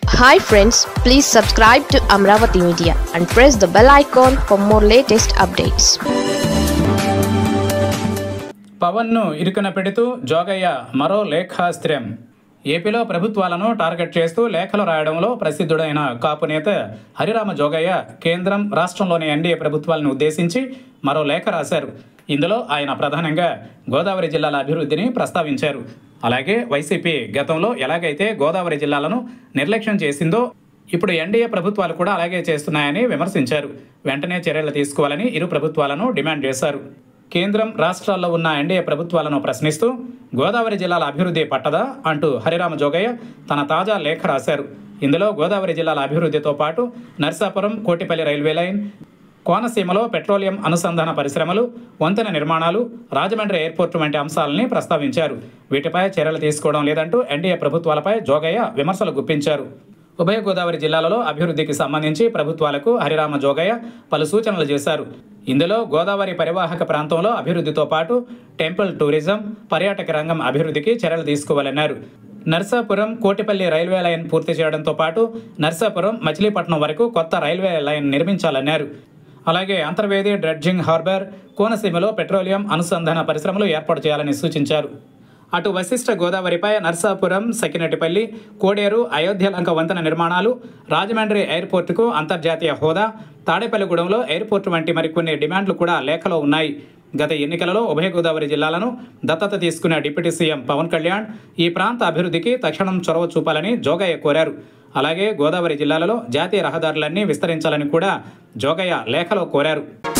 Hi friends, please subscribe to Amaravathi Media and press the bell icon for more latest updates. పవన్ను ఇరుకున పెడుతూ జోగయ్య మరో లేఖాస్త్రం. ఏపీలో ప్రభుత్వాలను target చేస్తూ లేఖలు రాయడంలో ప్రసిద్ధుడైన కాపు నేత హరిరామ జోగయ్య కేంద్రం రాష్ట్రంలోని ఎన్డీఏ ప్రభుత్వాలను ఉద్దేశించి మరో లేఖ రాశారు. ఇందులో ఆయన ప్రధానంగా గోదావరి జిల్లాల అభివృద్ధిని ప్రస్తావించారు. అలాగే వైసీపీ గతంలో ఎలాగైతే గోదావరి జిల్లాలను నిర్లక్ష్యం చేసిందో ఇప్పుడు ఎన్డీఏ ప్రభుత్వాలు కూడా అలాగే చేస్తున్నాయని విమర్శించారు. వెంటనే చర్యలు తీసుకోవాలని ఇరు ప్రభుత్వాలను డిమాండ్ చేశారు. కేంద్రం రాష్ట్రాల్లో ఉన్న ఎన్డీఏ ప్రభుత్వాలను ప్రశ్నిస్తూ గోదావరి జిల్లాల అభివృద్ధి పట్టదా అంటూ హరిరామ జోగయ్య తన తాజా లేఖ రాశారు. ఇందులో గోదావరి జిల్లాల అభివృద్ధితో పాటు నర్సాపురం కోటిపల్లి రైల్వే లైన్, కోనసీమలో పెట్రోలియం అనుసంధాన పరిశ్రమలు, వంతెన నిర్మాణాలు, రాజమండ్రి ఎయిర్పోర్టు వంటి అంశాలని ప్రస్తావించారు. వీటిపై చర్యలు తీసుకోవడం లేదంటూ ఎన్డీఏ ప్రభుత్వాలపై జోగయ్య విమర్శలు గుప్పించారు. ఉభయ గోదావరి జిల్లాలలో అభివృద్ధికి సంబంధించి ప్రభుత్వాలకు హరిరామ జోగయ్య పలు సూచనలు చేశారు. ఇందులో గోదావరి పరివాహక ప్రాంతంలో అభివృద్ధితో పాటు టెంపుల్ టూరిజం, పర్యాటక రంగం అభివృద్ధికి చర్యలు తీసుకోవాలన్నారు. నర్సాపురం కోటిపల్లి రైల్వే లైన్ పూర్తి చేయడంతో పాటు నర్సాపురం మచిలీపట్నం వరకు కొత్త రైల్వే లైన్ నిర్మించాలన్నారు. అలాగే అంతర్వేది డ్రెడ్జింగ్ హార్బర్, కోనసీమలో పెట్రోలియం అనుసంధాన పరిశ్రమలు ఏర్పాటు చేయాలని సూచించారు. అటు వశిష్ఠ గోదావరిపై నర్సాపురం, సకినటిపల్లి, కోడేరు, అయోధ్యలంక వంతెన నిర్మాణాలు, రాజమండ్రి ఎయిర్పోర్టుకు అంతర్జాతీయ హోదా, తాడేపల్లిగూడెంలో ఎయిర్పోర్టు వంటి మరికొన్ని డిమాండ్లు కూడా లేఖలో ఉన్నాయి. గత ఎన్నికలలో ఉభయ గోదావరి జిల్లాలను దత్తత తీసుకున్న డిప్యూటీ సీఎం పవన్ కళ్యాణ్ ఈ ప్రాంత అభివృద్ధికి తక్షణం చొరవ చూపాలని జోగయ్య కోరారు. అలాగే గోదావరి జిల్లాలలో జాతీయ రహదారులన్నీ విస్తరించాలని కూడా జోగయ్య లేఖలో కోరారు.